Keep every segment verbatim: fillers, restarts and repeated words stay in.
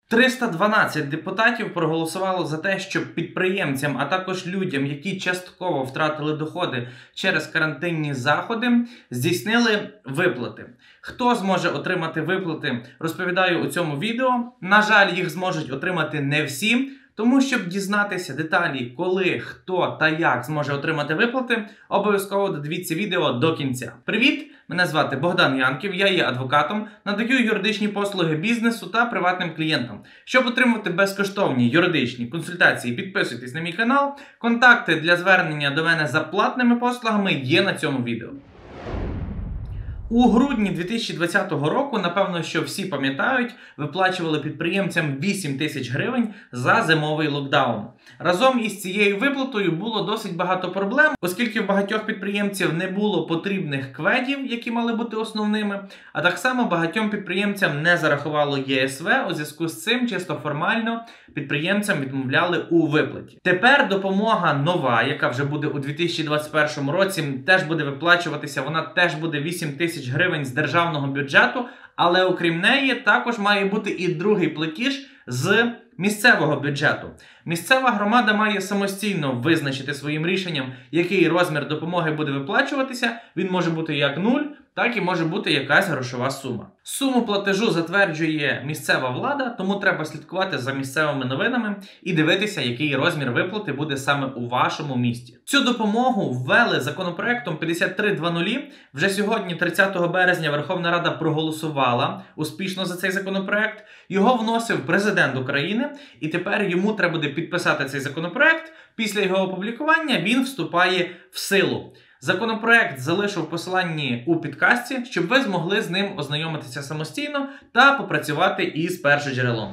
триста дванадцять депутатів проголосувало за те, щоб підприємцям, а також людям, які частково втратили доходи через карантинні заходи, здійснили виплати. Хто зможе отримати виплати, розповідаю у цьому відео. На жаль, їх зможуть отримати не всі. Тому, щоб дізнатися деталі, коли, хто та як зможе отримати виплати, обов'язково додивіться відео до кінця. Привіт! Мене звати Богдан Янків, я є адвокатом, надаю юридичні послуги бізнесу та приватним клієнтам. Щоб отримати безкоштовні юридичні консультації, підписуйтесь на мій канал. Контакти для звернення до мене за платними послугами є на цьому відео. У грудні дві тисячі двадцятого року, напевно, що всі пам'ятають, виплачували підприємцям вісім тисяч гривень за зимовий локдаун. Разом із цією виплатою було досить багато проблем, оскільки в багатьох підприємців не було потрібних кведів, які мали бути основними, а так само багатьом підприємцям не зарахувало Є Ес Ве, у зв'язку з цим чисто формально підприємцям відмовляли у виплаті. Тепер допомога нова, яка вже буде у дві тисячі двадцять першому році, теж буде виплачуватися, вона теж буде вісім тисяч гривень з державного бюджету, але окрім неї також має бути і другий платіж з місцевого бюджету. Місцева громада має самостійно визначити своїм рішенням, який розмір допомоги буде виплачуватися. Він може бути як нуль, так і може бути якась грошова сума. Суму платежу затверджує місцева влада, тому треба слідкувати за місцевими новинами і дивитися, який розмір виплати буде саме у вашому місті. Цю допомогу ввели законопроектом п'ятдесят три двадцять. Вже сьогодні, тридцятого березня, Верховна Рада проголосувала успішно за цей законопроект. Його вносив президент України, і тепер йому треба буде підписати цей законопроект. Після його опублікування він вступає в силу. Законопроект залишу в посиланні у підкасті, щоб ви змогли з ним ознайомитися самостійно та попрацювати із першоджерелом.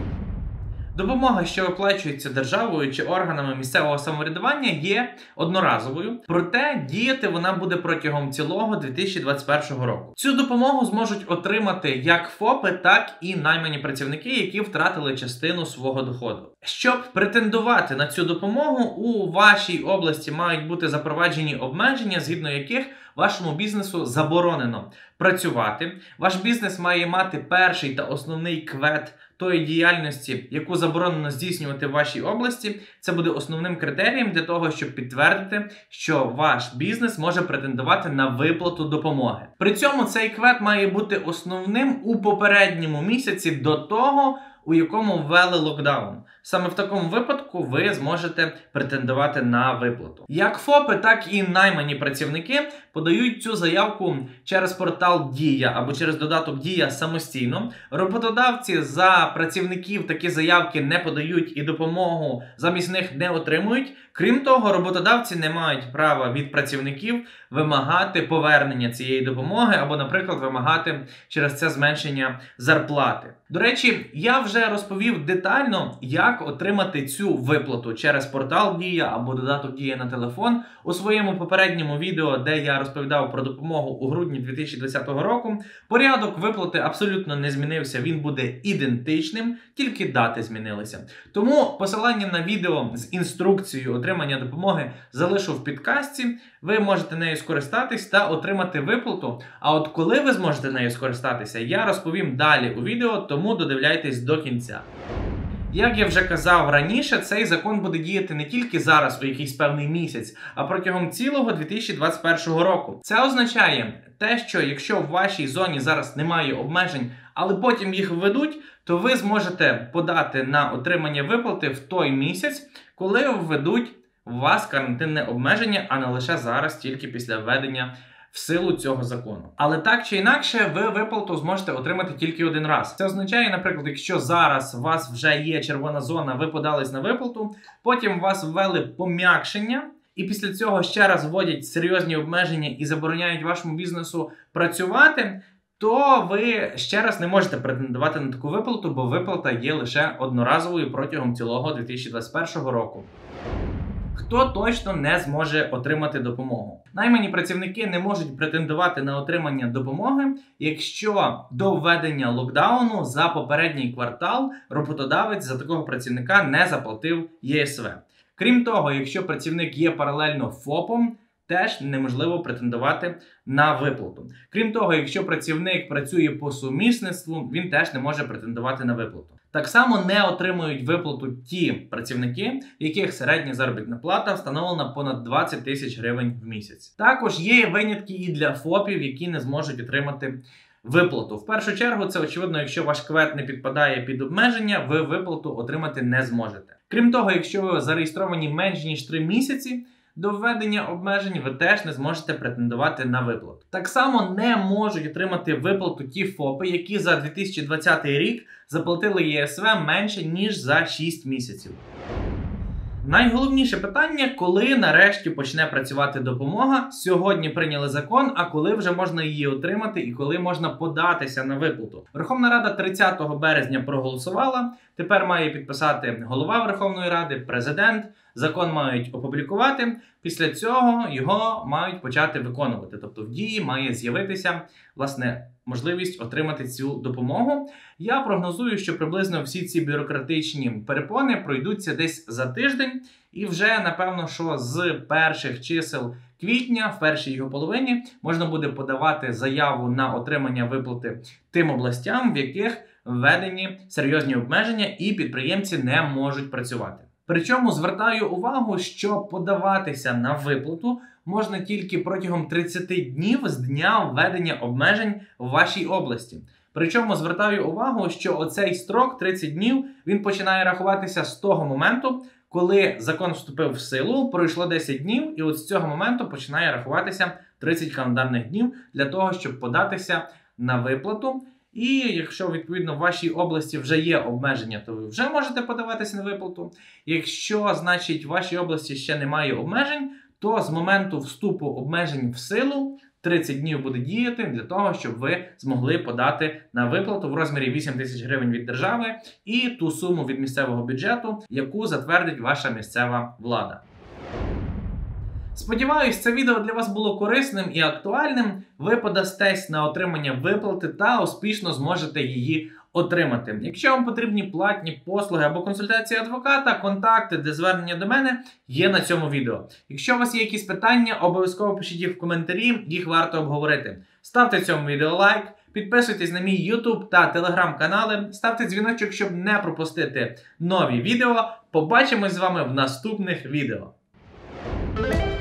Допомога, що виплачується державою чи органами місцевого самоврядування, є одноразовою, проте діяти вона буде протягом цілого дві тисячі двадцять першого року. Цю допомогу зможуть отримати як ФОПи, так і наймані працівники, які втратили частину свого доходу. Щоб претендувати на цю допомогу, у вашій області мають бути запроваджені обмеження, згідно яких вашому бізнесу заборонено працювати. Ваш бізнес має мати перший та основний квет тої діяльності, яку заборонено здійснювати в вашій області. Це буде основним критерієм для того, щоб підтвердити, що ваш бізнес може претендувати на виплату допомоги. При цьому цей квет має бути основним у попередньому місяці до того, у якому ввели локдаун. Саме в такому випадку ви зможете претендувати на виплату. Як ФОПи, так і наймані працівники подають цю заявку через портал Дія або через додаток Дія самостійно. Роботодавці за працівників такі заявки не подають і допомогу замість них не отримують. Крім того, роботодавці не мають права від працівників вимагати повернення цієї допомоги або, наприклад, вимагати через це зменшення зарплати. До речі, я вже розповів детально, як отримати цю виплату через портал Дія або додаток Дія на телефон у своєму попередньому відео, де я розповідав про допомогу у грудні дві тисячі двадцятого року. Порядок виплати абсолютно не змінився, він буде ідентичним, тільки дати змінилися. Тому посилання на відео з інструкцією отримання допомоги залишу в підкасті. Ви можете нею скористатись та отримати виплату. А от коли ви зможете нею скористатися, я розповім далі у відео, тому додивляйтесь до кінця. Як я вже казав раніше, цей закон буде діяти не тільки зараз у якийсь певний місяць, а протягом цілого дві тисячі двадцять першого року. Це означає те, що якщо в вашій зоні зараз немає обмежень, але потім їх введуть, то ви зможете подати на отримання виплати в той місяць, коли введуть у вас карантинне обмеження, а не лише зараз, тільки після введення в силу цього закону. Але так чи інакше, ви виплату зможете отримати тільки один раз. Це означає, наприклад, якщо зараз у вас вже є червона зона, ви подались на виплату, потім у вас ввели пом'якшення, і після цього ще раз вводять серйозні обмеження і забороняють вашому бізнесу працювати, то ви ще раз не можете претендувати на таку виплату, бо виплата є лише одноразовою протягом цілого дві тисячі двадцять першого року. Хто точно не зможе отримати допомогу? Наймані працівники не можуть претендувати на отримання допомоги, якщо до введення локдауну за попередній квартал роботодавець за такого працівника не заплатив Є Ес Ве. Крім того, якщо працівник є паралельно ФОПом, теж неможливо претендувати на виплату. Крім того, якщо працівник працює по сумісництву, він теж не може претендувати на виплату. Так само не отримують виплату ті працівники, яких середня заробітна плата встановлена понад двадцять тисяч гривень в місяць. Також є винятки і для ФОПів, які не зможуть отримати виплату. В першу чергу, це очевидно, якщо ваш КВЕД не підпадає під обмеження, ви виплату отримати не зможете. Крім того, якщо ви зареєстровані менш ніж три місяці до введення обмежень, ви теж не зможете претендувати на виплату. Так само не можуть отримати виплату ті ФОПи, які за дві тисячі двадцятий рік заплатили ЄСВ менше ніж за шість місяців. Найголовніше питання, коли нарешті почне працювати допомога. Сьогодні прийняли закон, а коли вже можна її отримати і коли можна податися на виплату. Верховна Рада тридцятого березня проголосувала, тепер має підписати голова Верховної Ради, президент, закон мають опублікувати, після цього його мають почати виконувати. Тобто в дії має з'явитися, власне, можливість отримати цю допомогу. Я прогнозую, що приблизно всі ці бюрократичні перепони пройдуться десь за тиждень, і вже, напевно, що з перших чисел квітня, в першій його половині, можна буде подавати заяву на отримання виплати тим областям, в яких введені серйозні обмеження і підприємці не можуть працювати. Причому звертаю увагу, що подаватися на виплату можна тільки протягом тридцяти днів з дня введення обмежень в вашій області. Причому звертаю увагу, що оцей строк тридцять днів, він починає рахуватися з того моменту, коли закон вступив в силу, пройшло десять днів, і от з цього моменту починає рахуватися тридцять календарних днів для того, щоб податися на виплату. І якщо, відповідно, в вашій області вже є обмеження, то ви вже можете подаватися на виплату. Якщо, значить, в вашій області ще немає обмежень, то з моменту вступу обмежень в силу тридцять днів буде діяти для того, щоб ви змогли подати на виплату в розмірі вісім тисяч гривень від держави і ту суму від місцевого бюджету, яку затвердить ваша місцева влада. Сподіваюсь, це відео для вас було корисним і актуальним. Ви подастесь на отримання виплати та успішно зможете її отримати. Якщо вам потрібні платні послуги або консультації адвоката, контакти для звернення до мене є на цьому відео. Якщо у вас є якісь питання, обов'язково пишіть їх в коментарі, їх варто обговорити. Ставте цьому відео лайк, підписуйтесь на мій YouTube та телеграм-канали, ставте дзвіночок, щоб не пропустити нові відео. Побачимось з вами в наступних відео.